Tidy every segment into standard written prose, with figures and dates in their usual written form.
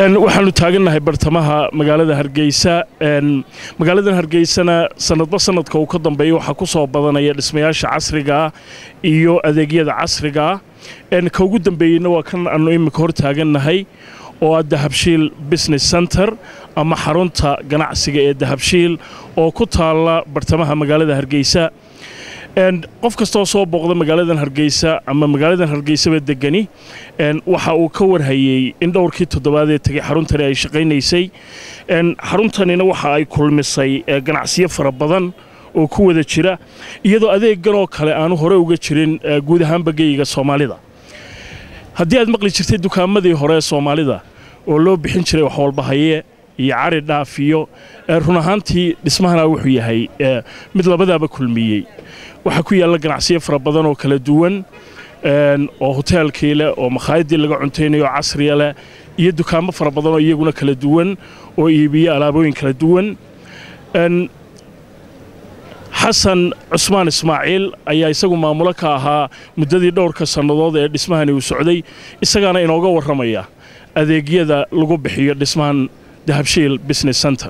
waxaanu taagannahay bartamaha magaalada Hargeysa magaalada Hargeysana sanadba sanadka uu ka dambeeyo waxa ku soo badanaya dhismayaasha casriga iyo adeegyada casriga ka ugu dambeeyna waa kan aanu imika hor taagannahay oo Dahabshiil Business Center ama xarunta ganacsiga ee Dahabshiil oo ku taala bartamaha magaalada Hargeysa qof kasta oo soo booqda magaaladan Hargeysa ama magaaladan Hargeysa degani waxa uu ka warhayay in dhowrkii toddobaad ee tagay xaruntani ay shaqeynaysay xaruntanina waxa ay kulmisay ganacsiyo fara badan oo ku wada jira iyadoo adeegan oo kale aanu hore uga jirin guud ahaan bagayga Soomaalida haddii aad maqli jirtay dukaamadii hore ee Soomaalida oo loo bixin jiray wax walba haye iyo cari dhaafiyo run ahaantii dhismahana wuxuu yahay mid labadaba kulmiyay waxa ku yaala ganacsiyo fara badan oo kala duwan oo hoteelkii leh oo makhaayadii laga cunteynayo casri leh iyo dukaamo fara badan oo iyaguna kala duwan oo iibiyo alaabooyin kala duwan Xasan Cusmaan Ismaaciil ayaa isagu maamulo ka ahaa muddadii dhowrka sanadood ee dhismahani uu socday isagana inooga waramaya adeegyada lagu bixiyo dhismahan Dahabshiil Business Center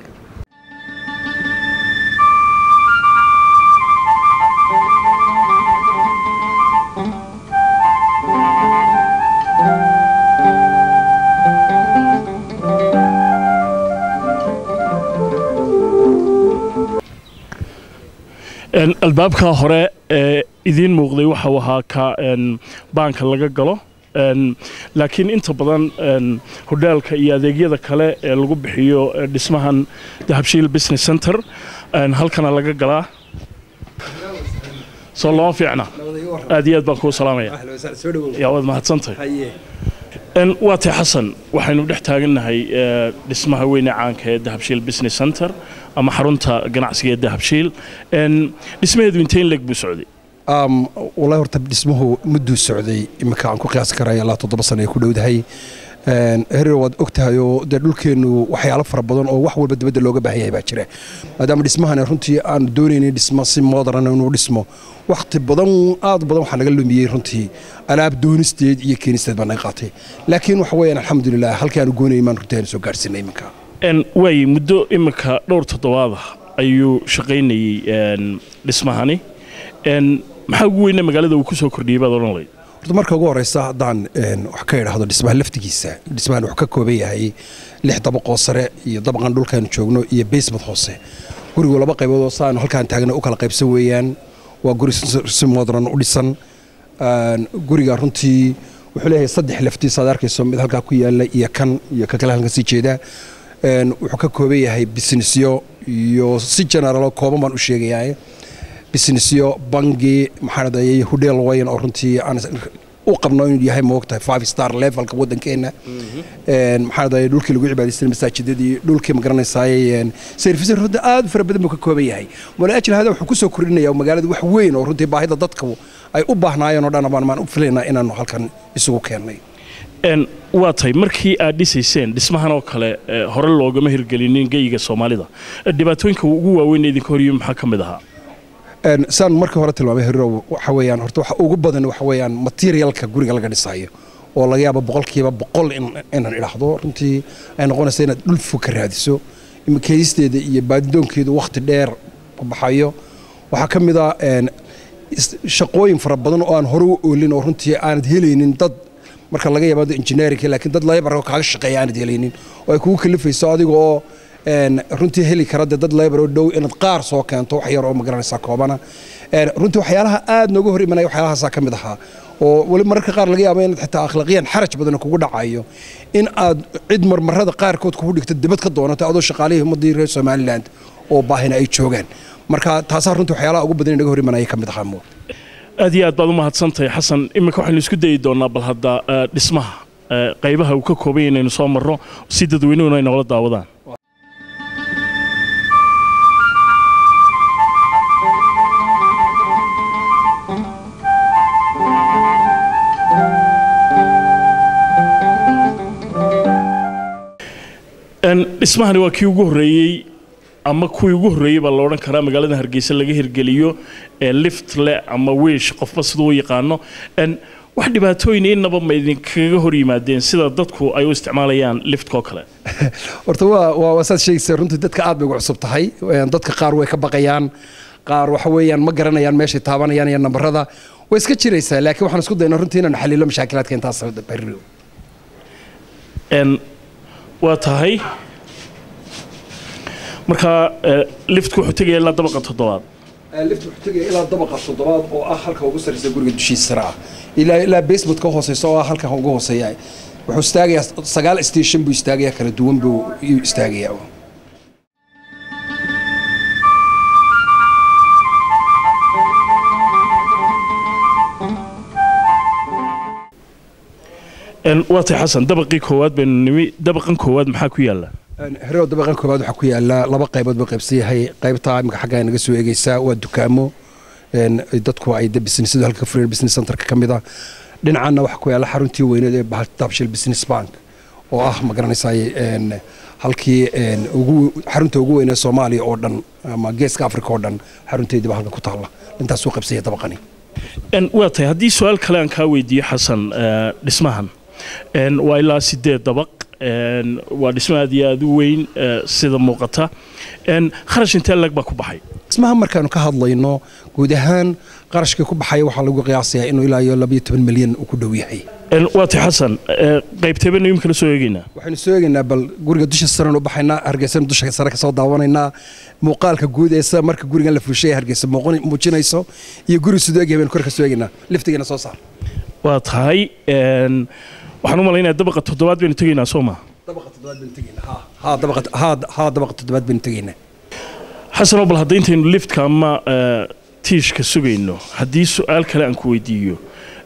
albaabka hore idin muuqday waxa uu ahaa ka baanka laga galo laakiin inta badan hoteelka iyo adeegyada kale ee lagu bixiyo dhismahan Dahabshiil Business Center halkana laga galaa soo loo fiicna aad iyo aad baan ku salaamaya yaa wad mahadsantahay waati Xasan waxaynu dhex taagannahay dhismaha weyn ee caanka ee Dahabshiil Business Center ama xarunta ganacsiga ee Dahabshiil dhismaheedu inteen leg buu socday والله horta dhismuhu muddo socday imika aan ku qiyaas karay ilaa 7 sano ay ku dhowdahay heer wad ogtahay oo dhulkeenu waxyaalo fara badan oo wax walba dibadda looga baahan yahay baa jira maadaama dhismahan runtii aan doonaynay dhismo si modern inuu dhismo waqti badan aad badan waxa naga lumiyay runtii alaab doonisteed iyo keenisteed baan qaatay laakiin waxa weeyaan alxamdulillah halkii aan goonay maan runtii soo gaarsinay imika way muddo imika dhowr toddobaad ayuu shaqeynayay dhismahani maxaa ugu weyn magaalada uu ku soo kordhiyay baad oran leeyahay horta marka ugu horeysa hadaan wax ka yiraahdo dhismaha laftigiisa dhismahan wax ka kooban yahay 6 dabaqo sare iyo dabaqan dhulkan joogno iyo basement hoose guriga laba qaybood oo saan halkaan taagna u kala qaybsan weeyaan waa guri si modern u dhisan guriga runtii wuxuu leeyahay 3 laftiis aad arkayso mid halka ku yaala iyo kan iyo ka kale halka sii jeeda wuxuu ka kooban yahay businessyo iyo si general kooban baan u sheegayaa businessyo bangi maxaadayay hotel wayn oo runtii aan u qabno inuu yahay moogtahay 5 star level ka wadankeena maxaadayay dhulkii lagu cibaadeysan masaajidadii dhulkii ma garanaysaay service runtii aad fara badan ka kooban yahay wala ajil hada wuxuu ku soo kordhinayaa magaalada wax weyn oo runtii baahida dadka ay u baahnaayeen oo dhan baan u filaynaa inaan halkan isugu keenay waa tay markii aad dhisayseen dhismahan oo kale hore loogama hirgelinin geyga Soomaalida dhibaatooyinka ugu waaweyn idinka hor yimid maxaa kamid ahaa saan markii hore tilmaamay hero waxa weeyaan horta waxa ugu badan waxa weeyaan materialka guriga laga dhisayo oo laga yaabo 100% inaan iraahdo runtii ay noqonayso inaad dhul fog ka raadiso imkaysteeda iyo baaddoonkeedu waqti dheer ku baxayo waxa kamid ah shaqooyin fara badan oo aan hore u oolin oo runtii aanad helaynin dad marka laga yaabo engineering laakiin dad labor ka shaqeeya aanad helaynin oo ay kugu kalifayso adigoo runtii heli kara dad labor oo dhow inaad qaar soo keento wax yar oo magaranaysa koobana runtii waxyaalaha aad nooga hor imanay waxyaalahaas ka mid ahaa oo wali mararka qaar laga yaabo inaad xitaa akhlaaqiyaan xaraj badan kugu dhacayo in aad cid marmarada qaar kood kugu dhigto dibad ka doonato adoo shaqaalaha ummadii reer Somaliland oo baahina ay joogan marka taas runtii waxyaalaha ugu badan inaga hor imanay ka mid ahaa mo aad iyo aad baad u mahadsantahay Xasan imika waxaan isku dayi doonaa bal hadda dhismaha qaybaha uu ka kooban yahay inuu soo marro si dadweynuhu ay nala daawadaan dhismahani waa kii ugu horeeyay ama kuwii ugu horeeyay baa la oran karaa magaalada Hargeysa laga hirgeliyo lift le ama wiish qofba sidoo yaqaano wax dhibaatooyin inaba ma idinkaga hor yimaadeen sida dadku ay u isticmaalayaan liftkoo kale horta waa saad sheegaysaa runtii dadka aad bay ugu cusub tahay dadka qaar way ka baqayaan qaar waxa weeyaan ma garanayaan meeshay taabanayaan iyo nambarada way iska jiraysaa laakiin waxaan isku daynaa runtii inaan xalilo mashaakilaadka intaas barriyo waa tahay marka liftku wuxuu tegaya ilaa dabaqa 7 liftku wuxuu tegaya ilaa dabaqa 7 oo ah halka ugu sareysa guriga dushiisa sare ilaa basement ka hooseysa oo ah halka ugu hooseeya wuxuu istaagayaa 9 station buu istaagayaa kala duwan buu istaagayaa waatay xasan dabaqii koowaad baan nimi dabaqan koowaad maxaa ku yaala هرو دبقان كوباد waxa ku yaala laba qaybood ba qaybsiyahay qaybta imka xagga inaga soo eegaysa waa dukaamo dadku ay business halka free business center ka kamida dhinacana waxa ku yaala xaruntii weyneed ee Dahabshiil Business Bank oo ah ma garanaysaa halkii xarunta ugu weyn ee Soomaaliya oo dhan ama Geeska Afrika oo dhan xarunteedii ba halka ku taala intaas soo qaybsiya dabaqani waatay haddii su'aal kale aan ka weydiiyo xasan dhismahan waa ilaa 8 dabaq waa dhismo aad iyo aad u weyn sida muuqata kharash intee lag baa ku baxay dhismaha markaanu ka hadlayno guud ahaan qarashka ku baxay waxa lagu qiyaasayaa inuu ilaa 12 milyan uu ku dhow yahay waati xasan qaybteebana imka la soo eegaynaa waxaanu soo eegaynaa bal guriga dusha sare u baxaynaa Hargeysa dusha sare ka soo daawanaynaa muuqaalka guud ee marka gurigan la fuushay Hargeysa muujinayso iyo guri sidoo eegayeen kor ka soo eegaynaa liftigeena soo saar waa tahay waxaan u maleynayaa dabaqa 7 baynu tagaynaa Sooma dabaqa 7 baynu tagaynaa dabaqa 7 baynu tagaynaa xasan bal hadda intaynu liftka ama tiishka sugayno haddii su'aal kale aan ku weydiiyo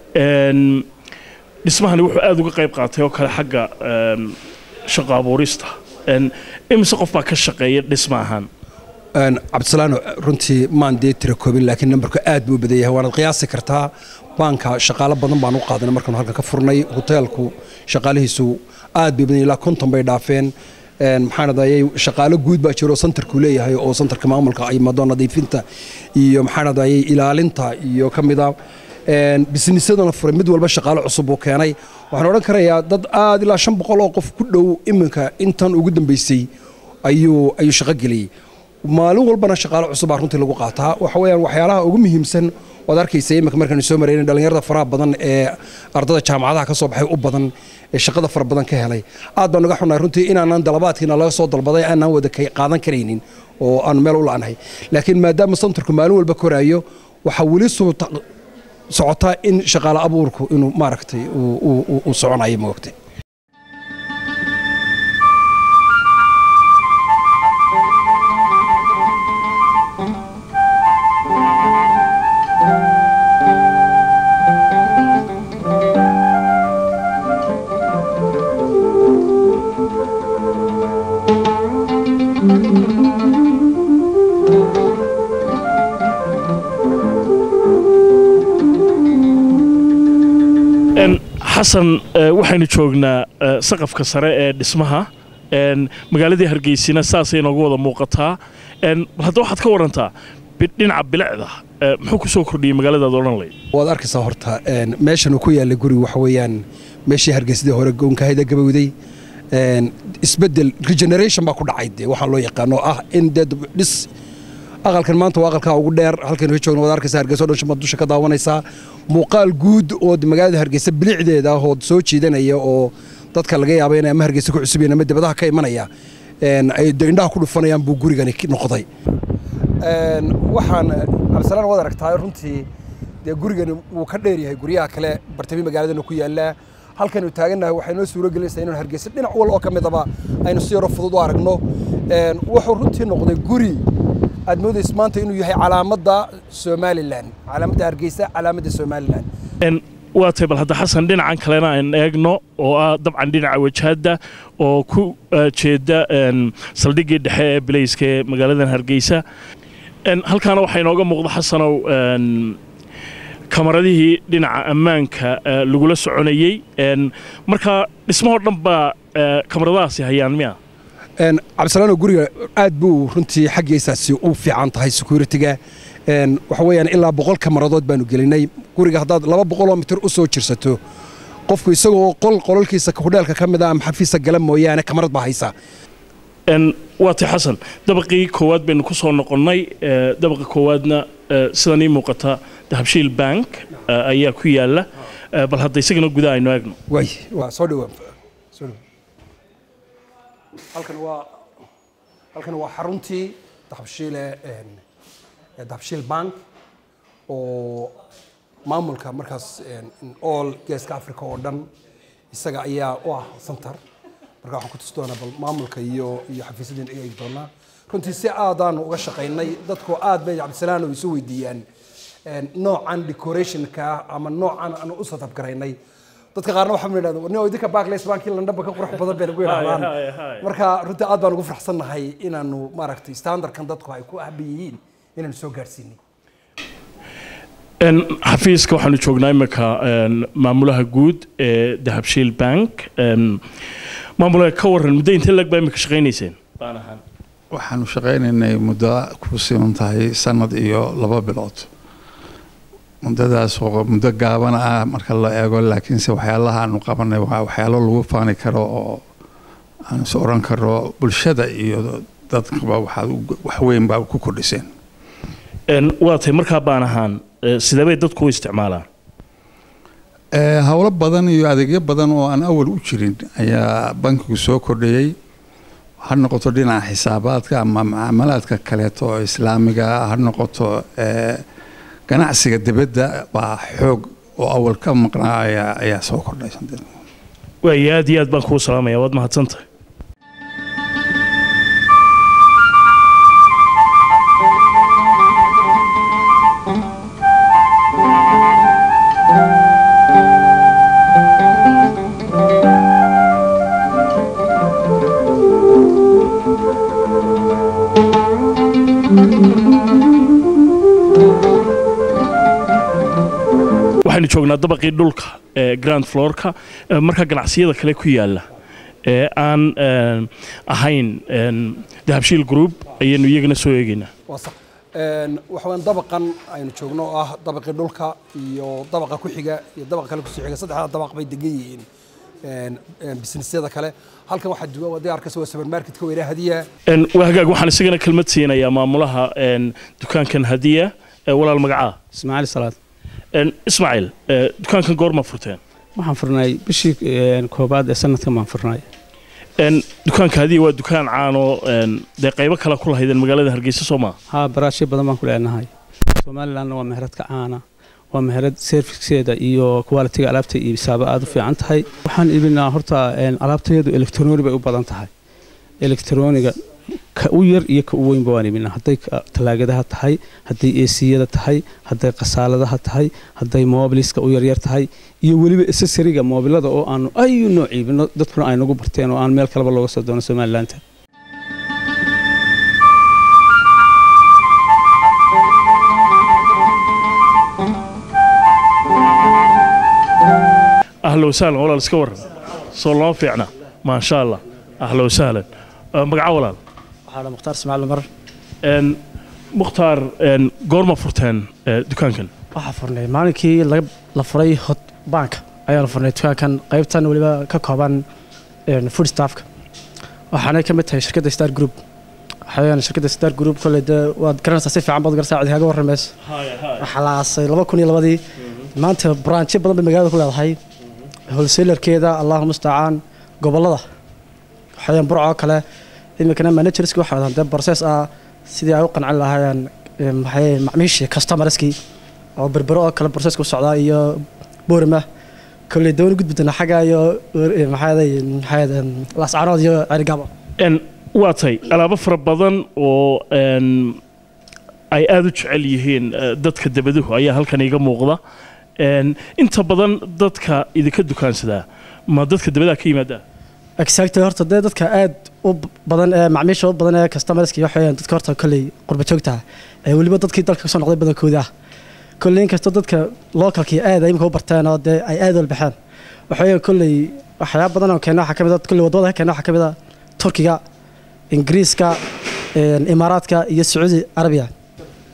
dhismahani wuxuu aad uga qayb qaatay oo kale xagga shaqo abuurista imse qof baa ka shaqeeya dhismahan cabdisalaano runtii maan dee tira koobin laakiin nambarku aad buu badan yahay waanaad qiyaasi kartaa banka shaqaale badan baan u qaadanay markaan halka ka furnay hoteelku shaqaalihiisu aad bay badan ilaa 50 bay dhaafeen maxaan adayay shaqaale guud baa jiro centerku leeyahay oo centerka maamulka ay madoo nadiifinta iyo maxaan adayay ilaalinta iyo kamida businessadana furay mid walba shaqaale cusub oo keenay waxaan oran karayaa dad aad ilaa 500 oo qof ku dhow iminka intan ugu dambeysay ayuu shaqo geliyay maalin walbana shaqaale cusub runtii lagu qaataa waxa weeyaan waxyaalaha ugu muhiimsan wad arkaysa iminka markaan soo marayna dhalinyarada faraha badan ee ardada jaamacadaha ka soo baxay u badan ee shaqada far badan ka helay aad baan uga xunahay runtii inaanan dalabaadkiina laga soo dalbaday aanan wada qaadan karaynin oo aan meel u laanahay laakiin maadaama centerku maalin walba koraayo waxa wali socotaa in shaqaale abuurku inuu maaragtay uu soconayo moogtay xasan waxaynu joognaa saqafka sare ee dhismaha magaaladii Hargeysina saasay noogu wada muuqataa hadda waxaad ka warantaa dhinaca bilicda muxuu ku soo kordhiyay magaalada Doonanley waad arkaysaa horta meeshan uu ku yaal guri waxa weeyaan meeshii Hargeysadii hore goonkahayda gabawday isbedel regeneration baa ku dhacay waxa loo yaqaan oo ah in dad dhis aqalkan maanta waa aqalka ugu dheer halkan way joogno wada arkaysaa Hargeysa oo dhan dusha ka daawanaysaa muuqaal guud oo magaalada Hargeysa bilicdeeda oo soo jiidanaya oo dadka laga yaabo inay ama Hargeysa ku cusub yihiin ama dibadaha ka imanaya ay indhaha ku dhufanayaan buu gurigani noqday waxaan absalaan wada aragtaa runtii gurigani wuu ka dheer yahay guriyaha kale bartami magaalada ku yaala halkan uu taaganahay waxay noo suuro gelinaysaa inaan Hargeysa dhinac wal oo kamidaba aynu si yar fudud u aragno wuxuu runtii noqday guri aad moodaysid maanta inuu yahay calaamadda Somaliland calaamadda Hargeysa calaamadda Somaliland waa taybal hadda xasan dhinacan kalena aan eegno oo dabcan dhinaca wajahada oo ku jeeda saldhigii dhexe ee Bilayska ee magaalada Hargeysa halkaana waxay nooga muuqda xasanow kamaradihii dhinaca ammaanka lagula soconayay marka dhismaha dhan baa kamaradaasi hayaan miya cabdisalaano guriga aad buu runtii xaqiisaasi u fiican tahay security-ga waxa weeyaan ilaa 100 kamaradood baanu gelinay guriga haddaad 200 mitir u soo jirsato qofku isagoo qololkiisa hudheelka ka mid ah ama xafiisa gala mooyaane kamarad baa haysa waati xasan dabaqii koowaad baynu ku soo noqonnay dabaqa koowaadna sidan ii muuqata dahabshiil bank ayaa ku yaala bal hadda isagana gudaha aynu eegno way waa soo dhawaa halkan waa xaruntii dahabshiil bank oo maamulka markaas all geeska Afrika oo dhan isaga ayaa u ah center marka waxaan ku tusi doonaa bal maamulka iyo xafiisyada ay eegi doonaa runtii si aadaan uga shaqeynay dadku aad bay Cabdisalaan oo isu weydiiyaan noocan decoration-ka ama noocan aan u setup gareynay dadka qaarna waxa ay yiraahdaan inuu idinka Barclays Bank London ka qurux badan bay ugu yiraahdaan marka runtii aad baan ugu faraxsanahay inaanu maaragtay standardkan dadku ay ku ahbiyiin inaan soo gaarsiinay xafiiska waxaanu joognaa imika maamulaha guud ee dahabshiil bank maamulaha ka waran muddo intee lag baa imika shaqaynayseen baan ahaan waxaanu shaqaynaynay muddo ku siman tahay sanad iyo 2 bilood muddadaas oo muddo gaaban ah marka la eego laakiinse waxyaalaha aanu qabanay waa waxyaalo lagu faani karo oo aan soo oran karo bulshada iyo dadka wax weyn baa ku kordhiseen waatay markaa baan ahaan sidee bay dadku u isticmaalaan hawlo badan iyo adeegyo badan oo aan awal u jirin ayaa bankigu soo kordhiyay ha noqoto dhinaca xisaabaadka ama mucaamalaadka kaleeto oo islaamiga ha noqoto ganacsiga dibadda baa xoog oo awal ka maqnaaya ayaa soo kordhay way aad iyo aad baan kuu salaamayaa waad mahadsantahay waxaynu joognaa dabaqii dhulka ee grand floorka marka ganacsiyada kale ku yaala ee aan ahayn dahabshiil group ayaynu iyagana soo eegaynaa waxaan dabaqan aynu joogno oo ah dabaqii dhulka iyo dabaqa ku xiga iyo dabaqa kale ku soo xiga saddexda dabaq bay degan yihiin businessyada kale halkan waxa duwa wada arkaysa waa supermarket-ka weeraa hadiya waa hagaag waxaan isagana kalmad siinayaa maamulaha dukaankan hadiya walaal magaca Ismaaciil Salaad Ismaaciil dukaankan goorma furteen waxaan furnay bishii koobaad ee sanadkan baan furnay dukaanka hadiya waa dukaan caan oo de qaybo kala ku lahaydeen magaalada Hargeysa Soomaa ha baraashay badan baan ku leenahay Soomaaliland waa meherad ka caana waa meherad serviceeda iyo quality-ga alaabta iyo hisaab aad u fiican tahay waxaan iibinaa horta alaabteedu electronic bay u badan tahay electroniga ka u yar iyo ka u weyn baan iibinaa haday talaagadaha tahay haday AC-yada tahay haday qasaaladaha tahay haday mobiliska u yar tahay iyo waliba accessory-ga mobilada oo aan ay nooc iibino dadkuna ay nagu barteen oo aan meel kale looga soo doono Soomaaliland أهلا وسهلا ولا السكور صلوا فينا ما شاء الله أهلا وسهلا مقعد ولا هذا مختار اسماعيل مر مختار قرما فرتين دكان كان فرني مالكي لا فري هوت بانك أيام فرني كان قيبتان ولا ككوبان فود ستافك وحنا كمت هي شركة ستار جروب حاليا شركة ستار جروب كل ده وذكرنا سيف عم بقدر ساعد هاجو الرمس خلاص لما كوني لبدي ما أنت برانش بدل بالمجال كله هاي هولسيلر كذا اللهم المستعان قبل الله حاليا برعة كله إما كنا مانجرسك واحد هذا برسيس سيدي أوقن على هاي معميش كاستمرسكي أو بربرة كله برسيسك والسعودية بورمة كل دون قد بدنا حاجة يا هذا الأسعار دي عرقابة waatay alaabo fara badan oo ay aad u jecel yihiin dadka dabaduhu ayaa halkan iga muuqda inta badan dadka idinka dukaansada ma dadka dabada ka yimaada exactly horta dadka aad u badan ee macmiisha u badan ee customerski waxay dadka horta kale qurba joogta ee waliba dadkii dalka ka soo noqday badankooda kulleen kasta dadka localkii aad ay u bartaan oo ay aad u baxaan waxay kulay waxyaabo badan oo keenaha kamid ah kulli wadada keenaha kamid ah Turkiga إنجليزكا إماراتكا iyo Saudi Arabia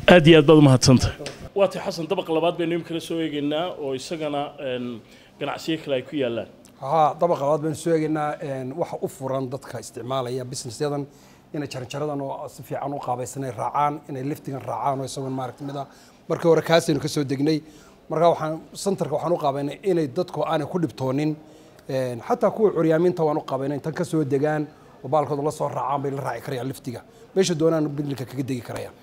aad iyo aad baad u mahadsantahay waati xasan dabaq labaad baynu imika la soo eegaynaa oo isagana ganacsiyo kale ay ku yaalaan dabaq labaad baynu soo eegaynaa waxa u furan dadka isticmaalaya businessyadan inay jaranjaradan oo si fiican u qaabaysanay raacaan inay liftigan raacaan oo isagoon maaragtay mid ah markii hore kaasaynu ka soo degnay marka waxaan centerka waxaan u qaabaynay inay dadku aanay ku dhibtoonin xataa kuwa curyaamiinta waan u qaabaynay intan ka soo degaan oo baalkooda la soo raacaan bay la raaci karayaan liftiga meesha doonaan bidilka kaga degi karayaan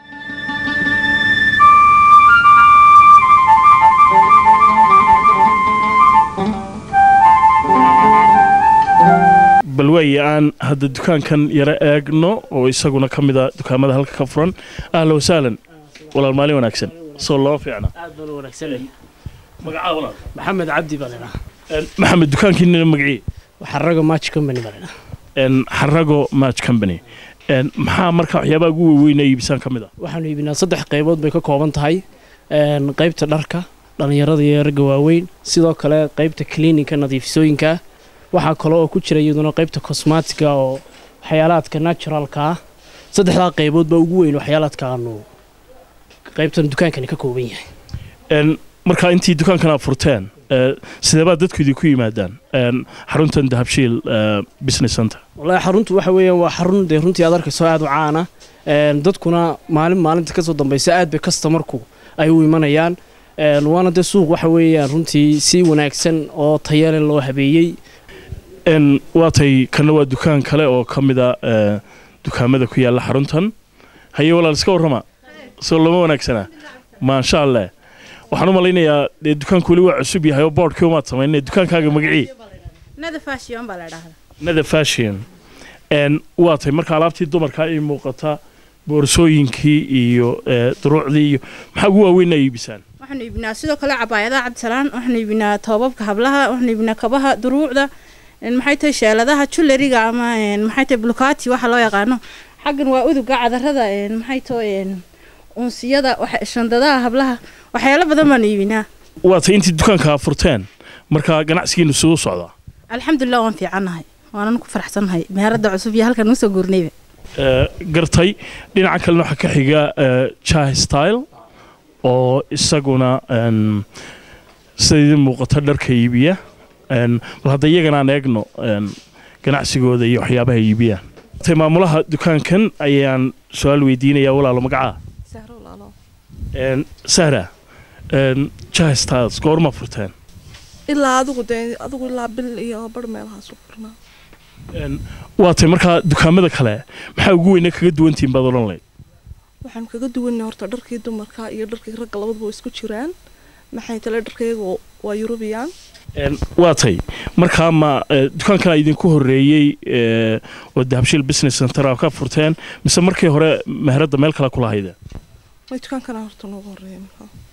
bal way aan hadda dukaankan yara eegno oo isaguna ka mid ah dukaamada halka ka furan ahlan wasahlan walaal maalin wanaagsan soo loo fiicna aad baan u wanaagsanay magaca walaal maxamed cabdi baan leeyahay maxamed dukaankiina magacii xarago match company baan leeyahay xarago match company maxaa marka waxyaabaha ugu waaweyn ee iibisaan ka mid ah waxaanu iibinaa 3 qaybood bay ka kooban tahay qaybta dharka dhalinyarada iyo ragga waaweyn sidoo kale qaybta cleaninka nadiifisooyinka waxaa kale oo ku jira iyaduna qaybta cosmetica oo waxyaalaadka naturalka ah saddexdaa qaybood baa ugu weyn waxyaalaadka aanu qaybtan dukaankani ka kooban yahay marka intii dukaankan aad furteen sideebaa dadku idinku yimaadaan xaruntan dahabshiil business center wallaahi xaruntu waxa weeyaan waa xarun dee runtii aad arkayso aad u caana dadkuna maalinta kasoo dambaysa aad bay customerku ay u imanayaan waana dee suuq waxa weeyaan runtii si wanaagsan oo tayale loo habeeyey waatay kana waa dukaan kale oo ka mid ah dukaamada ku yaalla xaruntan haye walaal iska warrama soo lama wanaagsana maasha allah waxaan u malaynayaa dee dukaanku weli waa cusub yahay oo boodhkii umaad samaynay dukaankaaga magacii nada fashion waatay marka alaabtii dumarkaa ii muuqata boorsooyinkii iyo duruucdii iyo maxaa ugu waaweyn ay iibisaan waxaanu iibinaa sidoo kale cabaayadaha cabdisalaan waxaanu iibinaa toobabka hablaha waxaanu iibinaa kabaha duruucda maxay tahay sheeladaha jeweleriga ama maxay tahay bulkaati waxa loo yaqaano xaggan waa uduga cadarada maxay tahay unsiyada shandadaha hablaha waxyaalo badan baan iibinaa waatay intii dukaanka furteen marka ganacsigiinu suu socdaa alxamdulilah waan fiicannahay waanan ku faraxsannahay meherada cusub iyo halkan usoo guurnayba gartay dhinaca kalena waxaa ka xiga chai style oo isaguna sidii muuqata dharka iibiya bal hadda iyagana aan eegno ganacsigooda iyo waxyaabaha iibiyaan tay maamulaha dukaankan ayaan su-aal weydiinayaa walaalo magacaa sahra chai styles goorma furteen ilaa adigu ilaa bil iyo bar meelahaas u furnaa waatay markaa dukaamada kale maxaa ugu weyna kaga duwantihiin baad odhan layd waxaan kaga duwannahay horta dharkii dumarka iyo dharkii ragga labaduba isku jiraan maxay tale dharkaygu waa European waatay markaa ma dukaankan idinku horeeyay oo dahabshiil business center ka furteen mise markii hore meherada meel kale kula haydeen way dukaankan horta noogu horeeyay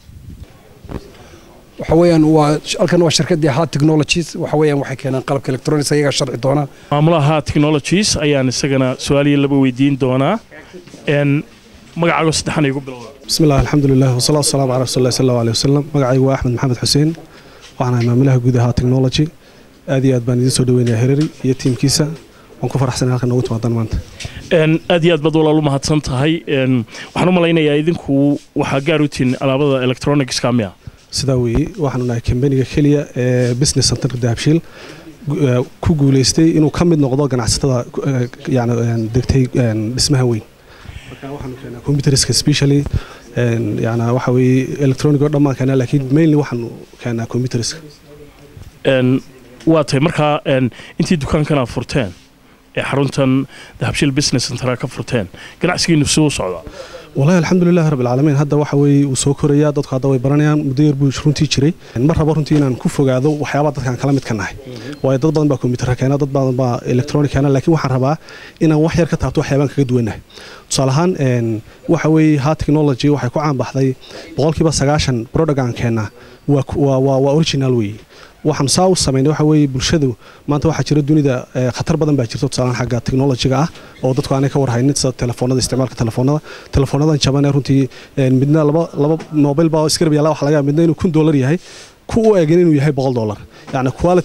waxa weeyaan waa halkan waa shirkadii Hot Technologies waxa weeyaan waxay keenaan qalabka electronics ayaga sharci doona maamulaha Hot Technologies ayaan isagana su'aaliyo laba weydiin doonaa magacaaga saddexan igu bilowda bismillaah alxamdulillaah wasalaatu wasalaamu calaa rasuulillaah sallallahu alayhi wasallam magacaygu waa axmed maxamed xuseen waxaan ahay maamulaha guud ee Hot Technology aad iyo aad baan idin soo dhaweynayaa Herari iyo tiimkiisa waan ku faraxsanahay halkan noogu timaadaan maanta aad iyo aad baad walaal u mahadsan tahay waxaan u malaynayaa idinku waxaa gaar u tihiin alaabada electronics kamia sidaa weeye waxaanu nahay kambaniga keliya ee business center dahabshiil ku guuleystay inuu ka mid noqdo ganacsatada degtay dhismaha weyn marka waxaanu keenaa computerska specially waxa weeye electronic oo dhammaan keenaa laakiin mainly waxaanu keenaa computerska waa tahay markaa intii dukaankan aad furteen ee xaruntan dahabshiil business center ka furteen ganacsigiinu suu socdaa والله الحمد لله رب العالمين هذا waxa way uu soo koraya dadku hadda way baranayaan muddo yar buu runtii jiray mar rabo runtii inaan ku fogaado waxyaabo dadkan kala mid ka nahay way dad badan baa computer keena dad badan baa electronic keena laakiin waxaan rabaa inaan wax yar ka taabto waxyaabaan kaga duwanahay tusaale ahaan waxa way Hot Technology waxay ku caan baxday 90% product aan keena waa original way waxaan soo sameynay waxa way bulshadu maanta waxa jira dunida khatar badan baa jirto tusaale xagga technology-ga ah oo dadku aanay ka warhaynin sida telefoonada isticmaalka telefoonada jaban ee runtii midna laba mobile baa iska rabiya waxa laga midna inuu $1 yahay ku u eegin inuu yahay $100 yani quality-ga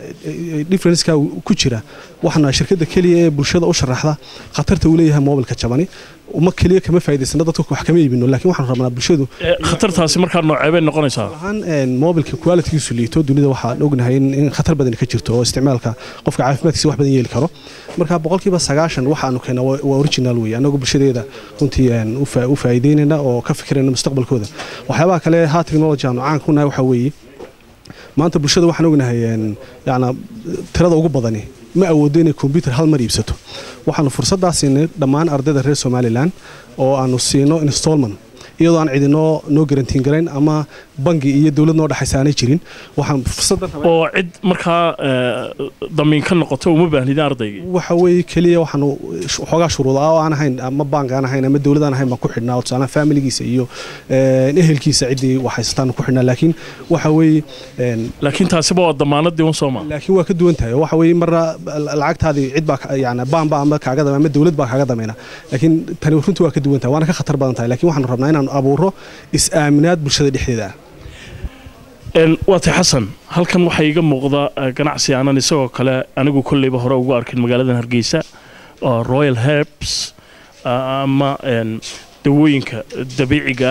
difference-ka ku jira waxna shirkadda kaliya ee bulshada u sharaxda khatarta uu leeyahay moobilka jabani uma kaliya kama faa'iideysana dadku wax kama iibino laakiin waxaan rabnaa bulshadu khatartaasi markaa noocee noqonaysaa moobilka quality-giisu liito dunida waxaan ognahay in khatar badan ka jirto oo isticmaalka qofka caafimaadkiisa wax badan yeeli karo marka 90% waxaanu keenaa waa original weey anagu bulshadeeda runtii u faa'iideynayna oo ka fikirayna mustaqbalkooda waxyaabaha kale ha technology aanu caan ku nahay waxa weeye maanta bulshada waxaan ognahay yaana tirada ugu badani ma awoodo inay computer hal mar iibsato waxaanu fursadaas siinay dhammaan ardayda reer Somaliland oo aanu siino installment iyadoo aan cidino noo garantiin garayn ama bangi iyo dawlad noo dhaxaysaanay jirin waxaan fursadda oo cid markaa damiin ka noqoto uma baahnida ardayga waxa weey kaliya waxaanu xogaa shuruudo oo aan ahayn ama bank aan ahayn ama dawlad aan ahayn ma ku xidhnaa oo familigiisa iyo ehelkiisa cidii waxaystaan ku xidhnaa laakiin waxa weey laakiin taasiba waa damaanadii wan Soomaali laakiin waa ka duwan tahay waxa weey marna lacagtaadii cid baa yaana baan ama kaaga dama ama dawlad baa kaaga dameena laakiin tani runtii waa ka duwan tahay waana ka khatar badan tahay laakiin waxaan rabnaa inaan abuuro is-aaminaad bulshada dhexdeeda waati xasan halkan waxa iga muuqda ganacsi aanan isagoo kale anigu kullayba hore ugu arkin magaalada Hargeysa oo Royal Herbs ama dawooyinka dabiiciga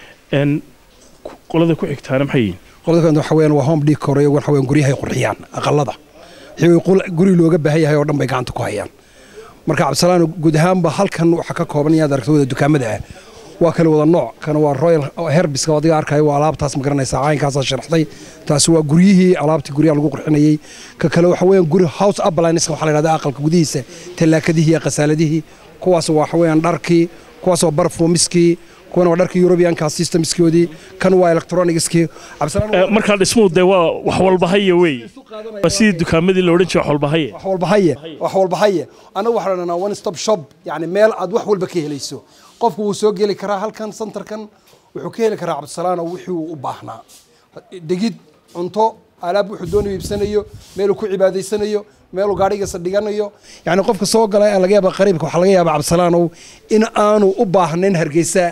qolada ku xigtaana maxay qolada waxa weeyaan waa home decor iyo waxa weeyaan guryaha qurxiyaan aqalada guri looga baahan yahay oo dhan bay gacanta ku hayaan marka Cabdisalaan guud ahaanba halkan waxa ka kooban yahay aragtida dukaamada waa kala wada nooc kana waa Royal Herbs ka wadiga arkay waa alaabtaas ma garanaysaa caynkaas sharaxday taas waa guryihii alaabtii guryaha lagu qurxinayay ka kale waxa weeyaan guri house appliances waxa la yiraahdaa aqalka gudihiisa talaakadihii qasaaladihii kuwaas waxa weeyaan dharkii kuwaas oo barfumiskii kuwana waa dharkii European ka systemskoodii kan waa electronicskii marka dhismuhu de waa wax walba haye way basi dukaamadii la oran jiray wax walba haye anagu waxaan rabnaa one stop shop yani meel aad wax walba ka helayso qofku uu soo gali karaa halkan centerkan wuxuu ka heli karaa Cabdisalaan oo wixii uu u baahnaa digid cunto alaab wuxuu doonayo iibsanayo meel uu ku cibaadaysanayo meel uu gaariga sadhiganayo yani qofka soo galay laga yaaba qariibka waxa laga yaaba Cabdisalaan oo in aanu u baahnayn Hargeysa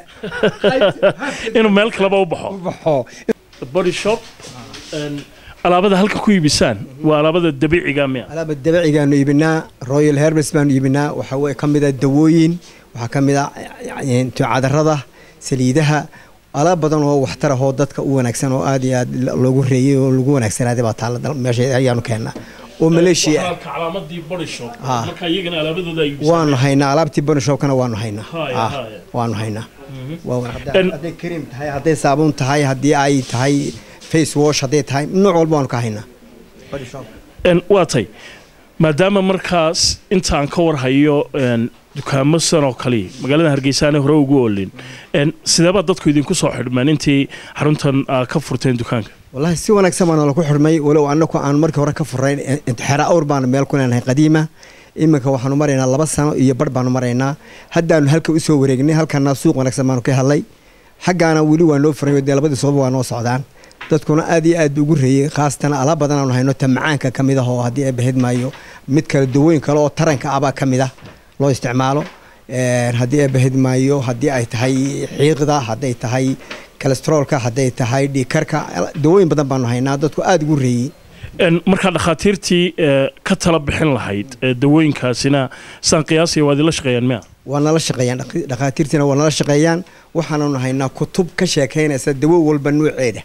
inuu meel kale u baxo body shop alaabada halka ku iibisaan waa alaabada dabiiciga ma alaabada dabiiciga aanu iibinaa Royal Herbs baan iibinaa waxa way kamid ah dawooyin waxa kamid ah cadarada saliidaha alaab badan oo waxtar ah oo dadka u wanaagsan oo aad iyo aad loogu reeyay oo lagu wanaagsanaaday baa taala meesha ayaanu keenna oo Malaysia calaamadii body shop marka iyagana alaabadooda ay waanu haynaa alaabtii body shop kana waanu haynaa waanu haynaa haday cream tahay haday saabuun tahay hadii ay tahay face wash haday tahay nooc walba waanu ka haynaa body shop waatay maadaama markaas intaan ka war hayo dukaamo sanoo kale magaalada Hargeysa hore ugu oolin sidaba dadku idinku soo xidhmaan intii xaruntan ka furteen dukaanka wallahi si wanaagsan baan la ku xirmay walow annako aan markii hore ka furayn intixara awr baan meel ku leenahay qadiima iminka waxaanu maraynaa 2 sano iyo bar baanu maraynaa haddaanu halka u soo wareegnay halkana suuq wanaagsan baan ka helay xagaana wali waa noo furay labadii sabab waa noo socdaan dadkuna aad iyo aad ugu reeyay qaastan alaab badan aanu hayno tamacaanka kamid ah oo hadii ay bahid maayo mid kala dawooyin kale oo taranka aba kamid ah loo isticmaalo hadii ay bahid maayo hadii ay tahay xiiqda hadii tahay cholesterolka hadii tahay dhiikarka dawooyin badan baan haynaa dadku aad ugu reeyay marka dhakhaatiirtii ka tala bixin lahayd dawooyinkaasina san qiyaasiga waa la shaqeeyaan ma waa nala shaqeeyaan dhakhaatiirtina waa nala shaqeeyaan waxaanu haynaa kutub ka sheekeynaysa dawo walba nooceeda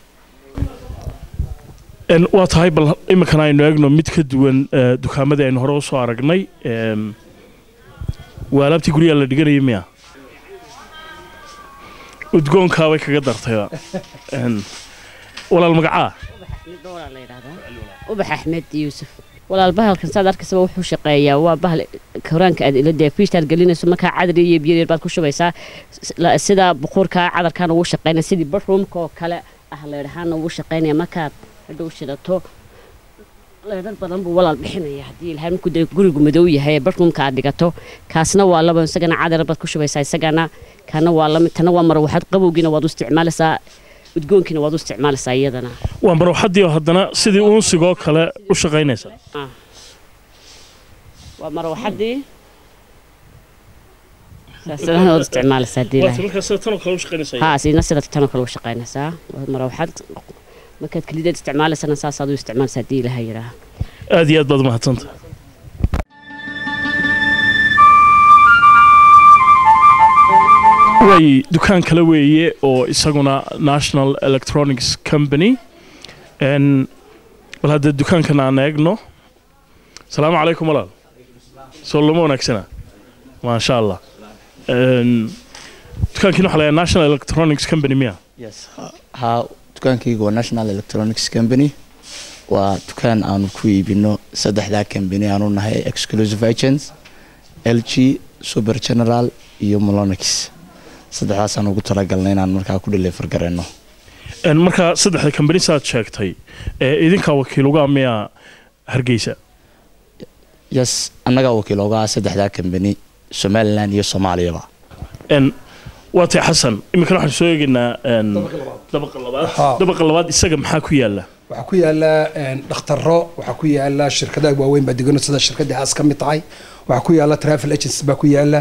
waa tahay bal imikana aynu eegno mid ka duwan dukaamada aynu hore u soo aragnay waa alaabtii guryaha la dhiganayay miya udgoonkaa way kaga dartay walaal magacaa ubax Axmed Yuusuf walaal bahalkan saad arkaysaa wuxuu shaqeeyaa waa bahal koraanka aad ila deefiishtar gelinayso marka cadar iyo biyo yar baad ku shubaysaa sida buqurka cadarkan uu shaqeynaa sidii bathroomka oo kale ah leedahaan uu shaqeynaa marka haduu shidato leedar badan buu walaal bixinaya hadii ilaahay ku gurigu madow yahay bathroomka aad dhigato kaasna waa laba isagana cadar baad ku shubaysaa isagana kana waa la mid tan waa mar waxaad qabowgina waad u isticmaalaysaa udgoonkiina waad u isticmaalaysaa iyadana waa mar waxadii haddana sidii uu sigoo kale u shaqeynaysa waa mar waxadii saasana waad isticmaalaysaa diilay sida tan kale u shaqeynaysaa mar waxad markaad kaliya isticmaalaysaa saasaad u isticmaalaysaa diilay yiraahdo aad iyo aad baad mahadsantahay way dukaan kale weeye oo isaguna National Electronics Company bal hadda dukaankan aan eegno salaamu calaykum walaal soo lama wanaagsana maasha allah dukaankiina waxaa la yidhaha National Electronics Company miya yes ha dukaankaygu waa National Electronics Company waa dukaan aanu ku iibino saddexdaa company aanu nahay Exclusive Agents LG Super General iyo Molonix saddexdaas aan ugu talagalnay inaan markaa ku deliver gareyno marka saddexda company saad sheegtay idinka wakiil uga miya Hargeysa yes annaga wakiil uga saddexda company Somaliland iyo Soomaaliya waati xasan imika waxaan soo eegnaa dabaqa labaad isaga maxaa ku yaala waxa ku yaala dhakhtarro waxa ku yaala shirkadaha waaweyn baa degan sida shirkadda Haas ka mid tahay waxa ku yaala travel agency baa ku yaala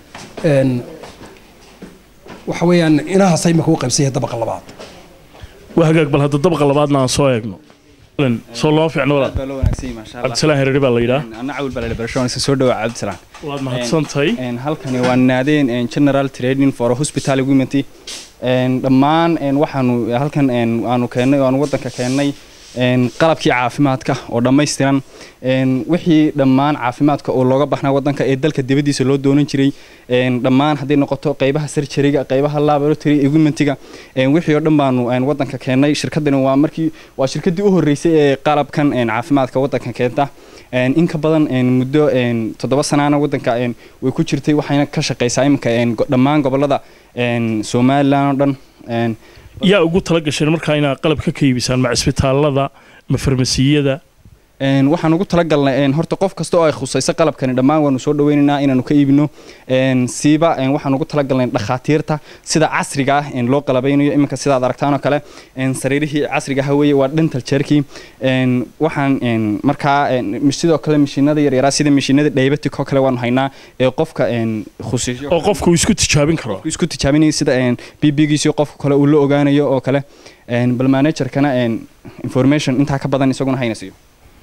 waxa weeyaan inahaas ay ma ku qaybsan yahay dabaqa labaad waa hagaag bal hadda dabaqa labaadna aan soo eegno soo loo fiicno walaal baa loo wanaagsan ma sha Allah Cabdisalaan Hereri baa la yiraahdaa ana awil baa la barashoonis soo dhaw Cabdisalaan waad mahadsantahay halkani waa naadeen General Trading for Hospital Equipment dhammaan waxaanu halkan aanu keenay oo aan wadanka keenay qalabkii caafimaadka oo dhameystiran wixii dhammaan caafimaadka oo looga baxnaa wadanka ee dalka dibadiisa loo doonan jiray dhammaan hadii noqoto qaybaha surgery-ga qaybaha laboratory equipment-ga wixii oo dhan baanu wadanka keenay shirkadani waa shirkadii u horeysay ee qalabkan caafimaadka wadanka keenta in ka badan muddo 7 sano wadanka way ku jirtay waxayna ka shaqeysaa imka dhammaan gobolada Soomaaliland oo dhan yaa ugu tala gashay markaa inaad qalab ka iibisaan ma isbitaalada ma farmasiyada waxaan ugu tala galnay horta qof kasta oo ay khusayso qalabkani dhammaan waanu soo dhaweynaynaa inaanu ka iibino siiba waxaan ugu tala galnay dhakhaatiirta sida casriga ah loo qalabeynayo iminka sida aad aragtaan oo kale sariirihii casriga ah weeye waa dental chairkii waxaan markaa sidoo kale mishiinada yaryar sida mishiinada diabetic oo kale waanu haynaa ee qofka khusayso oo qofku isku tijaabin karo isku tijaabinayo sida BB-giisa qofka kale uu la ogaanayo oo kale bal manager-kana information inta ka badan isaguna haynayso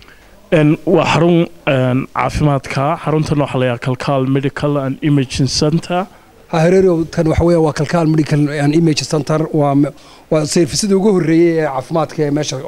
waa xarun caafimaadka xaruntan waxa la yiraahdaa Kalkaal Medical and Imaging Center Hereri tan waxa weeye waa Kalkaal Medical and Imaging Center waa service-da ugu horeeyay ee caafimaadka ee meesha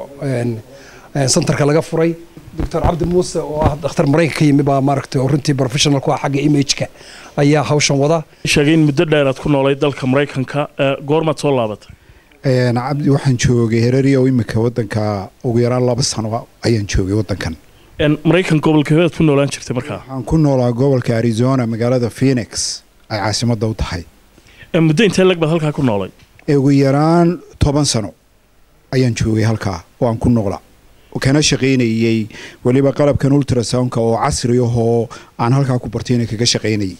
centerka laga furay Dr. Cabdi Muuse oo ah dhakhtar Mareykanka ka yimid baa maaragtay runtii professional ku ah xagga image-ka ayaa hawshan wada sheegay in muddo dheer aad ku noolay dalka Mareykanka goorma soo laabatay cabdi waxaan joogay Hereri oo imika wadanka ugu yaraan 2 sano ayaan joogay wadankan Mareykan gobolka aad ku noolaan jirtay markaa waxaan ku noolaa gobolka Arizona magaalada Phoenix ay caasimadda u tahay muddo intee lag baad halkaa ku noolay ugu yaraan 10 sano ayaan joogay halkaa oo aan ku noolaa kana shaqeynayay waliba qalabkan ultrasound-ka oo casri ah oo aan halkaa ku bartay kaga shaqeynayay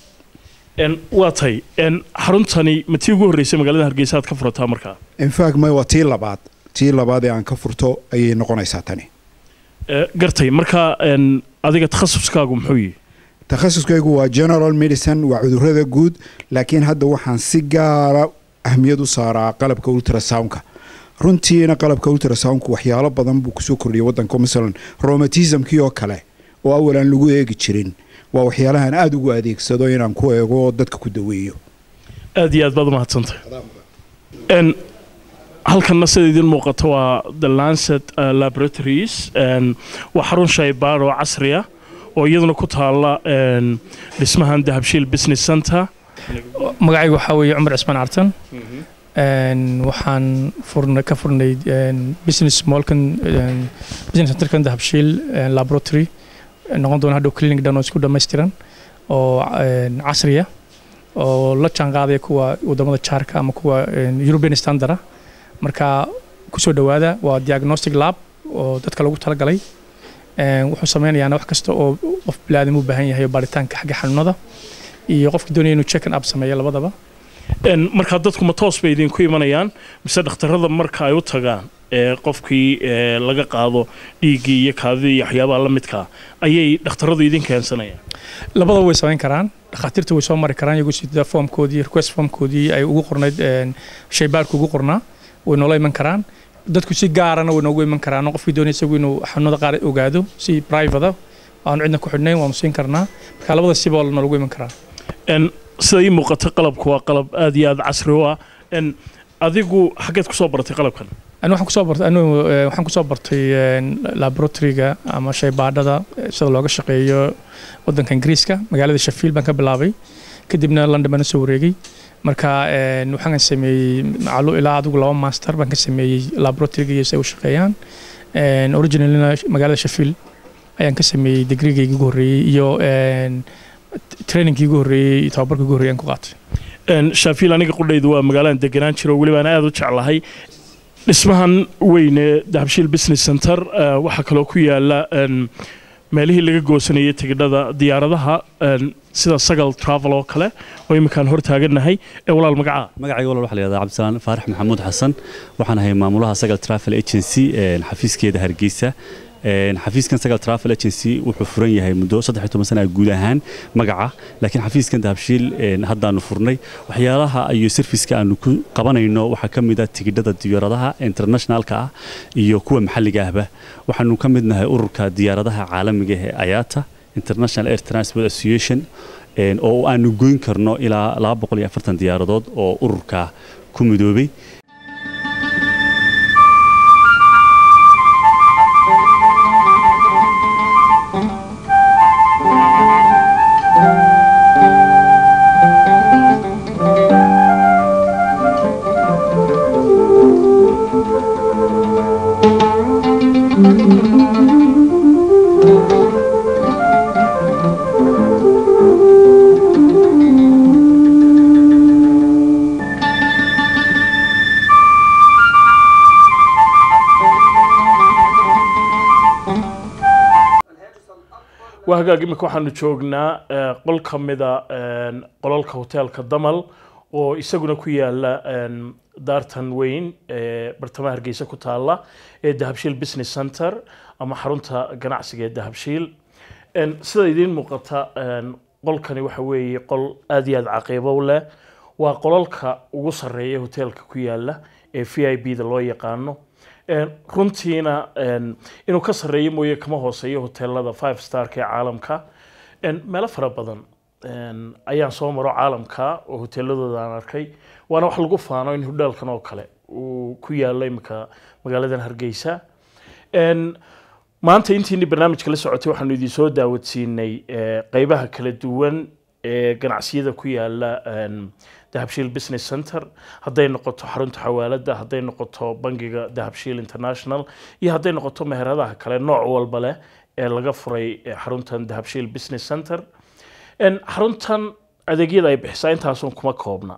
waa tay xaruntani ma tii ugu horeysay magaalada Hargeysa aad ka furtaa markaa in fact ma waa tii labaad ee aan ka furto ayay noqonaysaa tani gartay markaa adiga takhasuskaagu muxuu yahay takhasuskaygu waa general medicine waa cudurrada guud laakiin hadda waxaan si gaara ahmiyad u saaraa qalabka ultrasound-ka runtiina qalabka ultrasound-ku waxyaalo badan buu ku soo kordhiyay wadanka misalan rheumatism-kii oo kale oo awalan lagu eegi jirin waa waxyaalahan aad ugu adeegsado inaan ku eego dadka ku daweeyo aad iyo aad baad mahadsantahay halkan sida idin muuqato waa The Lancet Laboratories waa xarun shaybaar oo casri ah oo iyaduna ku taala dhismahan Dahabshiil Business Center magacaygu waxa weeye Cumar Cismaan Artan waxaan ka furnay business mallkan business centerkan Dahabshiil Laboratory noqon doona hadhow clinic dhan oo isku dhammaystiran oo casri ah oo la jaanqaadaya kuwa wadamada jaarka ama kuwa European standard marka ku soo dhawaada waa diagnostic lab oo dadka lagu tala galay wuxuu sameeyaa wax kasta oo qof bini'aadam u baahan yahay baaritaanka xagga xanuunada iyo qofkii doonaya inuu check up sameeyo labadaba marka dadku ma toos bay idin ku imanayaan mise dhakhtarada marka ay u tagaan qofkii laga qaado dhiigii iyo kaadidii iyo waxyaabaha la midka ayay dhakhtaradu idin keensanayaan labadaba way sameyn karaan dhakhaatiirtu way soo mari karaan iyagu sida formkoodii request formkoodii ay ugu qornayd shaybaarku ugu qornaa way noola iman karaan dadku si gaarana way noogu iman karaan qofkii doonaya isagu inuu xanuunada qaar ogaado si private aan cidna ku xidhnayn waan siin karnaa marka labada siba waa noogu iman karaa sida ii muuqata qalabku waa qalab aad iyo aad casri u ah adigu xageed ku soo baratay qalabkan waxaan kusoo bartay laboratoryga ama shaybaadhada sida looga shaqeeyo wadanka Ingiriiska magaalada Sheffield baan ka bilaabay kadibna London baan soo wareegay marka waxaan sameeyay macallo ilaa adigu 2 master baan ka sameeyay laboratoryga iyo u shaqeeyaan originally magaalada Sheffield ayaan ka sameeyay degree-gayga ugu horeeyay iyo training-gii ugu horeeyay tababarkii ugu horeeyay aan ku qaatay Sheffield aniga qudhaydu waa magaalada deganaan jiro waliba aan aad u jeclahay dhismahan weyne Dahabshiil Business Center waxa kale oo ku yaala meelihii laga goosanayay tigidhada diyaaradaha sida Sagal Travel oo kale oo iminkaan hor taaganahay walaal magacayga walaal waxa la yiraahdaa Cabdisalaan Faarax Maxamuud Xasan waxaan ahay maamulaha Sagal Travel Agency xafiiskeeda Hargeysa xafiiskan Sagal Travel Agency wuxuu furan yahay muddo 13 sano guud ahaan magaca laakiin xafiiskan Dahabshiil haddaanu furnay waxyaalaha iyo service-ka aanu ku qabanayno waxa kamid ah tigidhada diyaaradaha international-ka ah iyo kuwa maxalliga ahba waxaanu kamid nahay ururka diyaaradaha caalamiga ah ee IATA International Air Transport Association oo aanu goyn karno ilaa 240 diyaaradood oo ururka ku midoobay وهاجي imika waxaanu joognaa qol kamida qolalka hotelka Damal oo isaguna ku yaala daartan weyn ee bartamaha Hargeysa ku taala ee Dahabshiil Business Center ama xarunta ganacsiga ee Dahabshiil sida idin muuqata qolkani waxa weeye qol aad iyo aad caqiibo leh waa qolalka ugu sareeya hotelka ku yaala ee VIP-da loo yaqaano runtiina inuu ka sareeyo mooye kama hooseeyo hoteelada 5 star-ka ee caalamka meel fara badan ayaan soo maro caalamka oo hoteeladooda aan arkay waana wax lagu faano in hotelkan oo kale uu ku yaalo imika magaalada Hargeysa maanta intii barnaamijka la socotay waxaanu idin soo daawadsiinay qaybaha kala duwan ee ganacsiyada ku yaala Dahabshiil Business Center hadday noqoto xarunta xawaalada hadday noqoto bangiga Dahabshiil International iyo hadday noqoto meheradaha kale nooc walba leh ee laga furay xaruntan Dahabshiil Business Center xaruntan adeegyada ay bixisaa intaas kuma koobna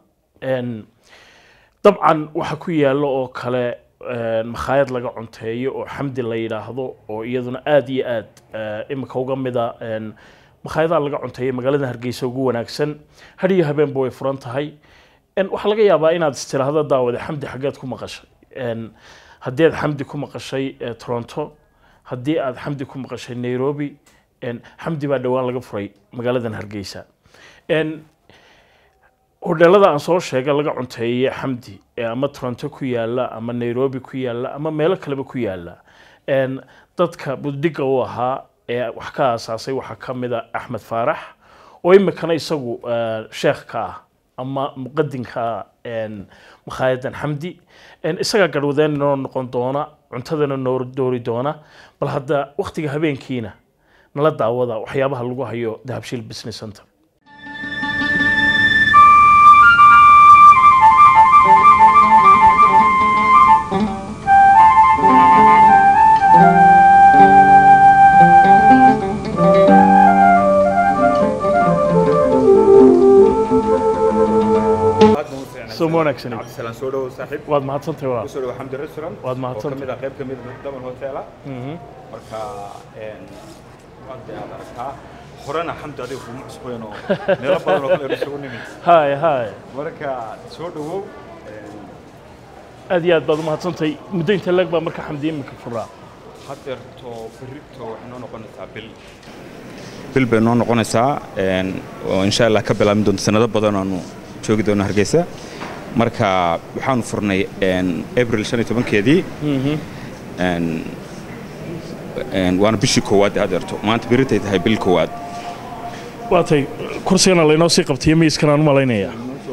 dabcan waxa ku yaalo oo kale makhaayad laga cunteeyo oo xamdi la yiraahdo oo iyaduna aad iyo aad imika uga mida makhaayadaha laga cunteeyo magaalada Hargeysa ugu wanaagsan hadiyo habeenba way furan tahay waxa laga yaabaa inaad istiraahdo daawada xamdi xageed ku maqashay haddii aad xamdi ku maqashay Toronto haddii aad xamdi ku maqashay Nairobi xamdi baa dhawaan laga furay magaalada Hargeysa hoteelada aan soo sheegay laga cunteeyo xamdi ama Toronto ku yaala ama Nairobi ku yaala ama meelo kale ku yaala dadka budiga u ahaa wax ka asaasay waxa kamida Axmed Faarax oo imikana isagu sheekh ka ama muqaddinka makhayadan xamdi isaga garwadeen inoo noqon doona cuntadana noo doori doona bal hadda waqtiga habeenkiina nala daawada waxyaabaha lagu hayo Dahabshiil Business Center سمونك سني عبد السلام سودو صاحب واد ما هتصنتي واد سودو حمد الريستورانت واد ما هتصنتي كميدا قيب كميدا ضمن هوتيلا marka waqti aad arkaa horana xamd adigu kuma cusbeyno meel badan oo kale isugu nimi hay marka soo dhawow aad iyo aad baad ma hadsantay muddo inta lag baa marka xamdi imika furaa hadeerto birito waxay noo noqonaysaa bil bay noo noqonaysaa oo insha Allah ka bilaabmi doonto sanado badan oo joogi doono Hargeysa marka waxaanu furnay April 15keedii waana bishii koowaad adeerto maanta beritay tahay bil koowaad waatay kursigana laynoo sii qabtay miiskan aan u malaynayaa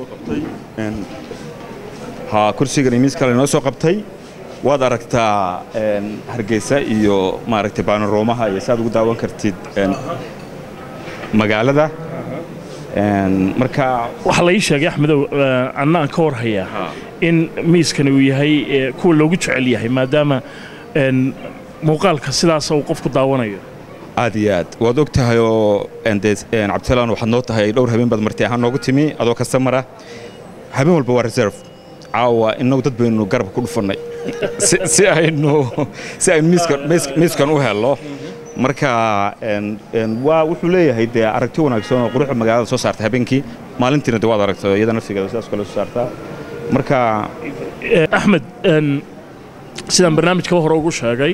kursigan miiska laynoo soo qabtay waad aragtaa Hargeysa iyo maaragtay Panoramaha iyo saad ugu daawan kartid magaalada marka waxa la ii sheegay Axmedow annaan ka warhayaa in miiskan uu yahay kuwa loogu jecel yahay maadaama muuqaalka sidaas uu qofku daawanayo aad iyo aad waad ogtahay oo Cabdisalaan waxaad noo tahay dhowr habeen baad martay ahaan noogu timi adoo kastamara habeen walba waa reserve caawa inuu dad baynu garab ku dhufanay si aynu miiskan u helo marka waa wuxuu leeyahay de aragti wanaagsan oo quruxda magaalada soo saartay habeenkii maalintiina de waad aragtay iyada nafsigeeda sidaas kale soo saartaa marka Axmed sidaan barnaamijka hore ugu sheegay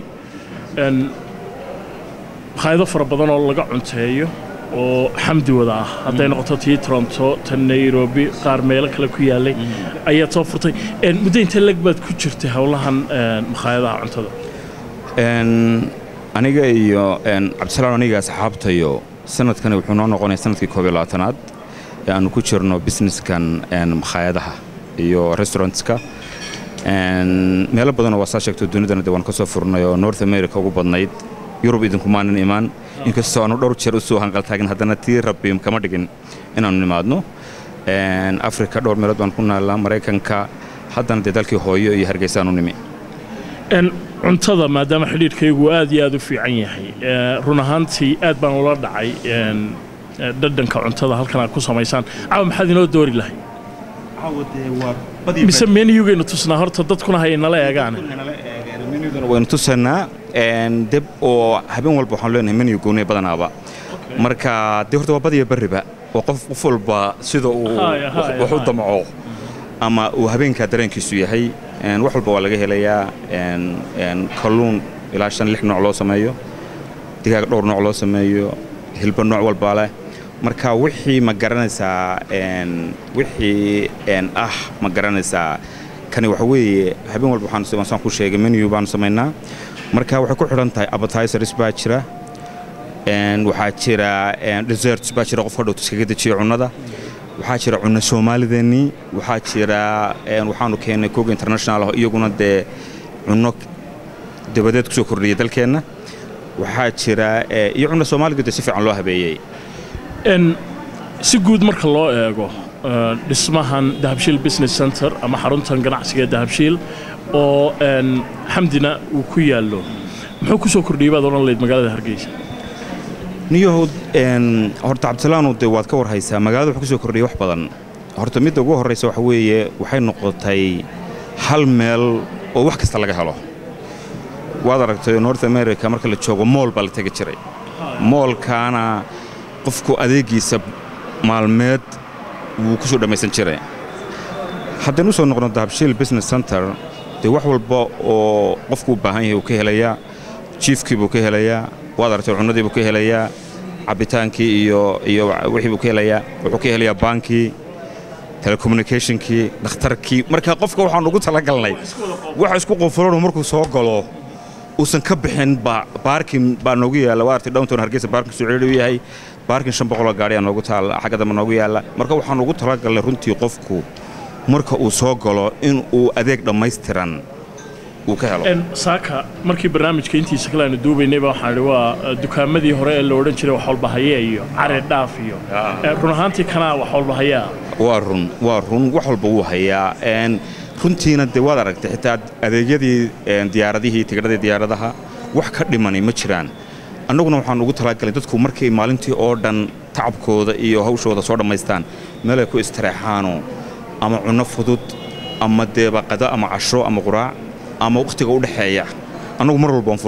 hay'ado fara badan oo laga cunteeyo oo xamdi wada ah hadday noqoto tii Toronto tan Nairobi qaar meelo kale ku yaalay ayaa soo furtay muddo inta lag baad ku jirtay hawlahan hay'adaha cuntada aniga iyo Cabdisalaan aniga asxaabtayo sanadkan wuxuu noo noqonay sanadkii 12aad ee aanu ku jirno businesskan hay'adaha iyo restaurantska meelo badan oo wasaa sheegto dunidana de waan ka soo furnay oo North America ugu badnayd Europe idinku maanan imaan inkastoo aanu dhowr jeer u soo hanqal taagin haddana tii rabbi kama dhigin inaanu nimaadno Africa dhowr meelood baan ku naalaa Mareykanka haddana de dalkii hooyo iyo Hargeysa aanu nimi cuntada maadaama xidhiidhkaygu aad iyo aad u fiican yahay run ahaantii aad baan ula dhacay dhadhanka cuntada halkan aad ku samaysaan caawa maxaad inoo doori lahay mise menuyugaynu tusnaa horta dadkuna hay nala eegaan waynu tusanaa dib oo habeen walba waxaan leenahay menu gooni badanaaba marka dib horta waa badiya bariba oo qof walba sida uu wax u damco ama uu habeenka dareenkiisu yahay wax walba waa laga helayaa kalluun ilaa 5-6 nooc loo sameeyo digaag dhowr nooc loo sameeyo hilba nooc walba leh marka wixii ma garanaysaa wixii ma garanaysaa kani waxa weeye habeen walba waxaan ku sheegay menu baan sameynaa marka waxay ku xiran tahay appetizers baa jira waxaa jira desserts baa jira qofka dhowt iskaga dejiyo cunnada waxaa jira cunno Soomaalideeni waxaa jira waxaanu keenay Cook International oo iyaguna de cunno dabadeed ku soo kordhiyay dalkeena waxaa jira iyo cunno Soomaaliga si fiican loo habeeyay si guud marka loo eego dhismahan Dahabshiil Business Center ama xaruntan ganacsiga Dahabshiil oo xamdina uu ku yaalo muxuu ku soo kordhiyay baad oran leeyahay magaalada Hargeysa niyood horta Cabdisalaan de waad ka warhaysaa magaalada wuxuu ku soo kordhiyay wax badan horta mid ugu horeysa waxa weeye waxay noqotay hal meel oo wax kasta laga helo waad aragtay North America marka la joogo mall baa la tagi jiray mallkana qofku adeegiisa maalmeed wuu ku soo dhamaysan jiray haddana soo noqon Dahabshiil Business Center de wax walba oo qofku u baahan yahay uu ka helayaa chiefkii buu ka helayaa waad aragtay cunnadii buu ka helayaa cabitaankii iyo wixii buu ka helayaa wuxuu ka helayaa baankii telecommunicationkii dhakhtarkii marka qofka waxaan ugu talagalnay waxa isku qofulano markuu soo galo uusan ka bixin baarkin baa noogu yaala waa artay downtown Hargeysa baarkin soo celiyo yahay baarkin 500 gaari aan noogu taal xagga dambe noogu yaala marka waxaan ugu talagalnay runtii qofku marka uu soo galo in uu adeeg dhammaystiran uu ka helo saaka markii barnaamijka intiisa kale aan duubaynay waxaan waa dukaamadii hore ee la oran jiray wax walba haya iyo cari dhaaf iyo run ahaantii kana wax walba haya waa run wax walba uu hayaa runtiina de waad aragtay xitaa adeegyadii diyaaradihii tigradii diyaaradaha wax ka dhimanay ma jiraan annaguna waxaan ugu talagalay dadku markay maalintii oo dhan tacabkooda iyo hawshooda soo dhammaystaan meel ay ku istiraexaano ama cunno fudud ama deeba qada ama casho ama quraac ama waqtiga u dhaxeeya annagu mar walba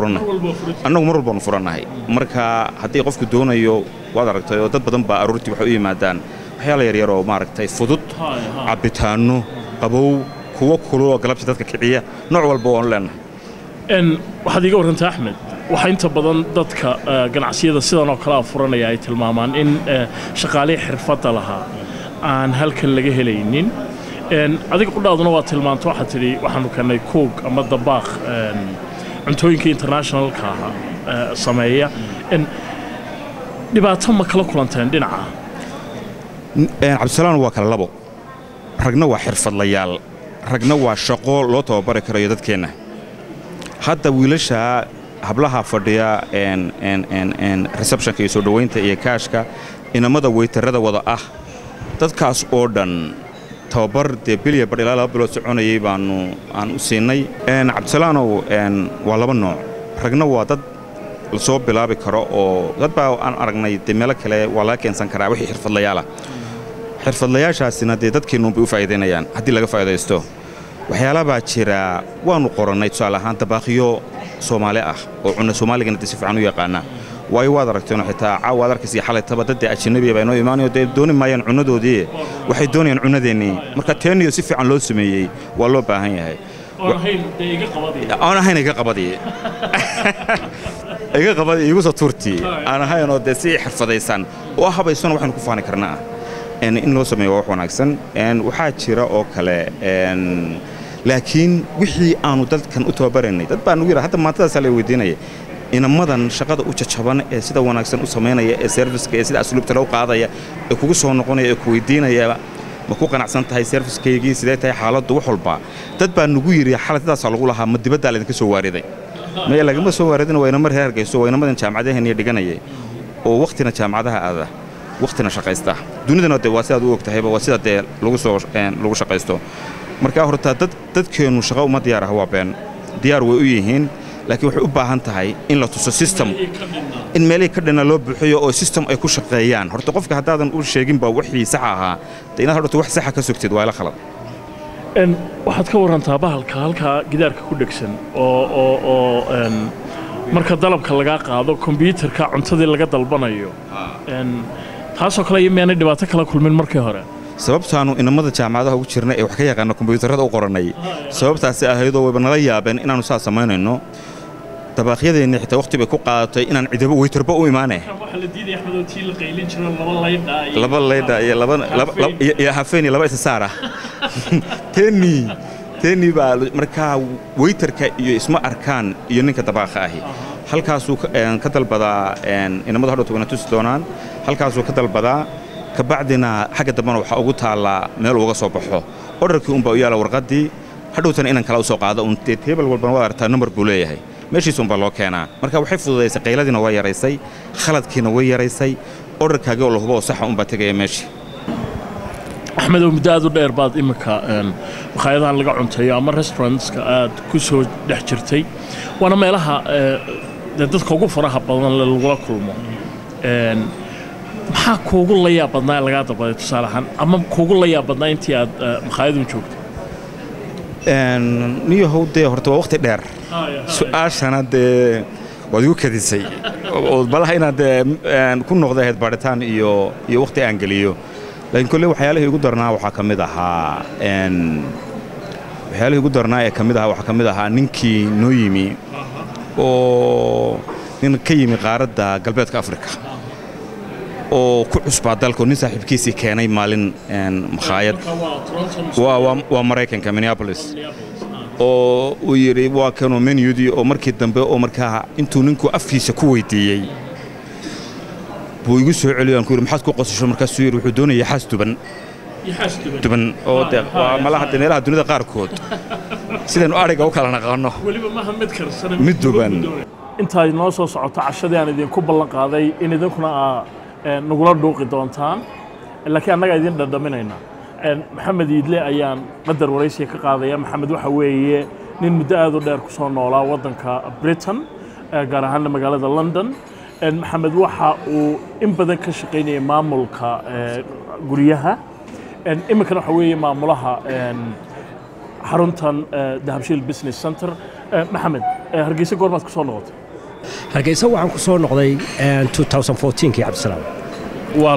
aan furanahay marka haddii qofku doonayo waad aragtay oo dad badan baa aroortii waxay u yimaadaan waxyaalo yaryar oo maaragtay fudud cabitaanno qabow kuwa kulul oo galabta dadka kiciya nooc walba oo leenahay waxaad iga warrantaa Axmed waxa inta badan dadka ganacsiyada sidan oo kala furanaya ay tilmaamaan in shaqaale xirfad lahaa aan halkan laga helaynin adiga qudhaaduna waa tilmaanto waxaad tidhi waxaanu keenay koog ama dabaaq cuntooyinka internationalka sameeya dhibaato ma kala kulanteen dhinaca cabdisalaan waa kala labo ragna waa xirfadlayaal ragna waa shaqo loo tababari karayo dadkeenna hadda wiilasha hablaha fadhiya receptionka iyo soo dhowaynta iyo kaashka inamada weytarada wada ah dadkaas oo dhan tababar dee bilya badh ilaa 2 bilood soconayay aan u siinay cabdisalaanow waa laba nooc ragna waa dad la soo bilaabi karo oo dad baa aan aragnay dee meelo kale waa laga keensan karaa wixii xirfadlayaala xirfadlayaashaasina dee dadkeennu bay u faa'iidaynayaan haddii laga faa'iidaysto waxyaalaha baa jira waanu qorannay tusaale ahaan dabaaqiyo Soomaali ah oo cunno Soomaaligana si fiican u yaqaana waayo waad aragteen xitaa caawad arkaysi xalaytaba dad ajnabi ah inoo imaanayo dee dooni maayaan cunnadoodii waxay doonayaan cunnadeennii marka teeniyo si fiican loo sameeyay waa loo baahan yahay aan ahayn iga qabadii igu soo turti aan ahayn oo dee si xirfadaysan oo habaysan waxaan ku faani karnaa in loo sameeyo wax wanaagsan waxaa jira oo kale laakiin wixii aanu dadkan u tababaranay dad baan ugu yiraahdaa hadda maantadaas la weydiinayay inamadan shaqada u jajaban ee sida wanaagsan u sameynaya ee service-ka ee sida asluubta loo qaadaya ee kugu soo noqonaya ee ku weydiinaya ma ku qanacsan tahay service-keygii sidee tahay xaaladdu wax walba dad baan ugu yiri xaaladaas lagu lahaa ma dibadda la idinka soo waariday ma lagama soo waaridin waa inamar heergayso waa inamadan jaamacadaha iyo dhiganayay oo waqtina jaamacadaha aada waqtina shaqaysta dunidana waa sida u ogtahay waa sida lagu shaqaysto marka horta dadkeenu shaqo uma diyaar ah waa been diyaar way u yihiin laakiin waxay u baahan tahay in la tuso system in meelay ka dhana loo buuxiyo oo system ay ku shaqeeyaan horta qofka hadaadan u sheegin baa wixii sax ahaa inaad horta wax sax ka sugtid waa la khalad waxaad ka warantaa bahalka halka gidaarka ku dhagsan oo marka dalabka laga qaado kombiyuutarka cuntadii laga dalbanayo taasoo kale iyaanay dhibaato kala kulmin markii hore sababtaanu inamada jaamacadaha ugu jirnay ee wax ka yaqaan kombiyuutarada u qoranay sababtaasi ahaydoo wayba nala yaabeen inaanu saa samaynayno dabaaqyadeena xitaa waqti bay ku qaadatay inaan cidaba weytarba u imaanay waxa la diiday axmedow tii la qaylin jiro laba layda iyo hafeen iyo laba isaara teeni baa markaa weytarka iyo isma arkaan iyo ninka dabaaqa ahi halkaasuu ka dalbadaa inamada hadhow tugana tusi doonaan halkaasuu ka dalbadaa kabacdina xagga dambana waxa ugu taala meel uga soo baxo orarkii unba u yaala warqadii hadhowtana inaan kala soo qaado un table walbana waa artaa number buu leeyahay meeshiis unba loo keenaa marka waxay fududaysay qayladina waa yaraysay khaladkiina way yaraysay orarkaagii oo la hubo oo saxa unba tagaya meeshii axmedow muddo aad u dheer baad imika makhaayadahan laga cuntayo ama restaurantska aad ku soo dhex jirtay waana meelaha dadka ugu faraha badan lagula kulmo maxaa kuugu la yaab badnaa laga dalbaday tusaale ahaan ama kuugu la yaab badnaa intii aad makhaayadun joogto niyahow dee horta waa waqti dheer su'aashana dee waad igu kadisay oo balaha inaad ku noqday ahayd baaritaan iyo waqti aan geliyo laakiin kolley waxyaalihii igu darnaa waxaa ka mid ahaa ninkii noo yimi oo nin ka yimi qaaradda galbeedka Afrika oo ku cusbaa dalka nin saaxiibkiisii keenay maalin makhaayad waa Mareykanka Minneapolis oo uu yiri waa kanoo menudii oo markii dambe oo markaa intuu ninku afkiisa ku weydiiyey buu igu soo celiyay ku yiri maxaad ku qosasho markaas uu yiri wuxuu doonayay xaas duban oo waa malaha meelaha dunida qaarkood sidaan ariga u kala naqaano waliba ma hamid karsan mid duban inta noo soo socoto cashadii aan idinku ballan qaaday in idinkuna nagula dhuuqi doontaan laakiin annaga idin dhadhaminayna maxamed iidle ayaan qadar waraysiga ka qaadaya maxamed waxa weeye nin muddo aad u dheer ku soo noolaa waddanka Britain gaar ahaan magaalada London maxamed waxa uu in badan ka shaqeynayay maamulka guryaha iminkana waxa weeye maamulaha xaruntan Dahabshiil Business Center maxamed hargeysa goormaad ku soo noqotay hargeysa waxaan ku soo noqday 2014kii cabdisalaam waa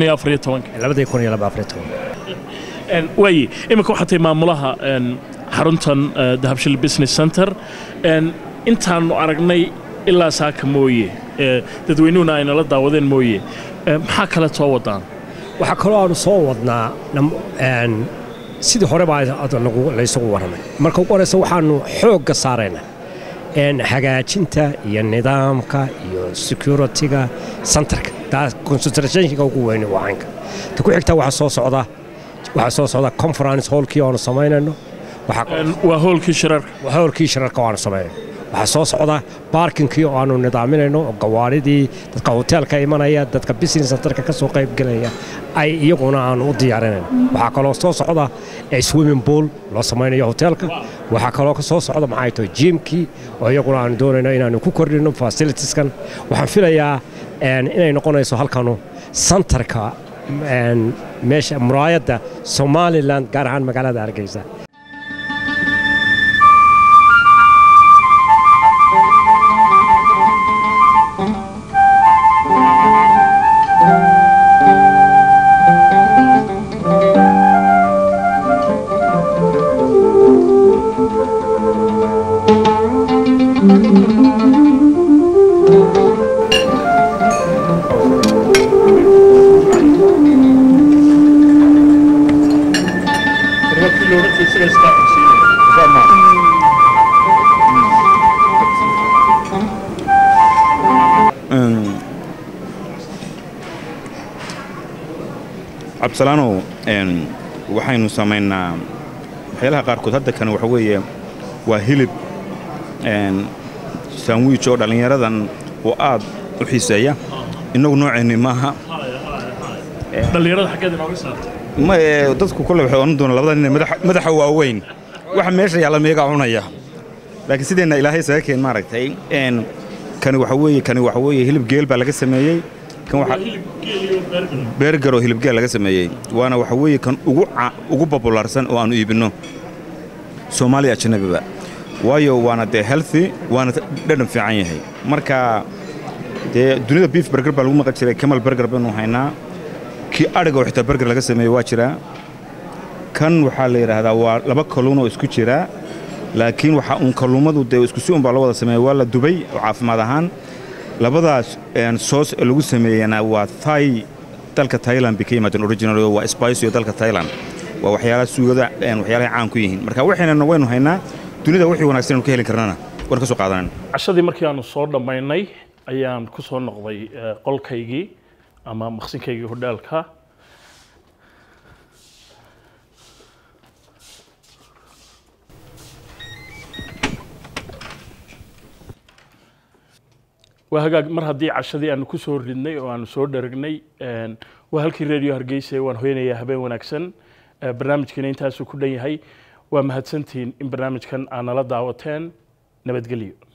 2014 way iminka waxaa tahay maamulaha xaruntan Dahabshiil Business Center intaanu aragnay ilaa saaka mooye dadweynuhuna ayna la daawadeen mooye maxaa kale soo wadaan waxaa kaloo aanu soo wadnaa sidii hore baa laysugu warramay marka ugu horeysa waxaanu xoogga saaraynaa hagaajinta iyo nidaamka iyo securityga centerka taas concentrationka ugu weyn waa caynka ta ku xigta waxaa soo socda conference hallkii aanu samaynayno waa hallkii shirarka aanu samaynayno waxaa soo socda baarkinkii oo aanu nidaaminayno oo gawaaridii dadka hoteelka imanaya dadka business centerka ka soo qaybgelaya ay iyaguna aanu u diyaarinayno waxaa kaloo soo socda swimming pool loo samaynayo hoteelka waxaa kaloo ka soo socda maxay tahay jimkii oo iyaguna aanu doonayno inaanu ku kordhino facilitieskan waxaan filayaa inay noqonayso halkanu centerka meesha muraayadda Somaliland gaar ahaan magaalada Hargeysa absalaano waxaynu samaynaa waxyaalaha qaarkood hadda kan waxa weeye waa hilib sandwich oo dhalinyaradan oo aad u xiiseeya inagu nooceeni maaha dhalinyarada xageed inooga saartay ma dadku kule waxay oran doonaan labada nin madaxa waaweyn waxa meesha yaalla meega cunaya laakiin sideenna ilaahay saga keen maaragtay kani waxa weeye hilib geel baa laga sameeyey kan waxa burger oo hilib geel laga sameeyey waana waxa weeye kan ugu populaarsan oo aanu iibino Soomaaliya ajnabiga waayo waana healthy waana dhadhan fiican yahay marka dunida beef burger baa lagu maqan jiray Camel burger banu haynaa ki ariga xitaa burger laga sameeyay waa jira kan waxa la yiraahdaa waa laba kalluun oo isku jira laakiin waxa kalluumadu isku si baa loo wada sameeyay waa la dubay oo caafimaad ahaan labadaas sauce lagu sameeyana waa Thai dalka Thailand bikay madan original waa spice iyo dalka Thailand waa waxyaalaha suugada waxyaalaha caan ku yihiin marka waxayna waynu haynaa dunida wixii wanaagsan ka heli karnana war ka soo qaadanaan cashadii markii aanu soo dhamaynay ayaan ku soo noqday qolkaygii ama maqsinkaygii hodheelka waa hagaag mar haddii cashadii aanu ku soo ridnay oo aanu soo dharagnay waa halkii radio Hargeysa waan hooyanayaa habeen wanaagsan barnaamijkana intaas ku dhan yahay waa mahadsantiin in barnaamijkan aan nala daawateen nabadgelyo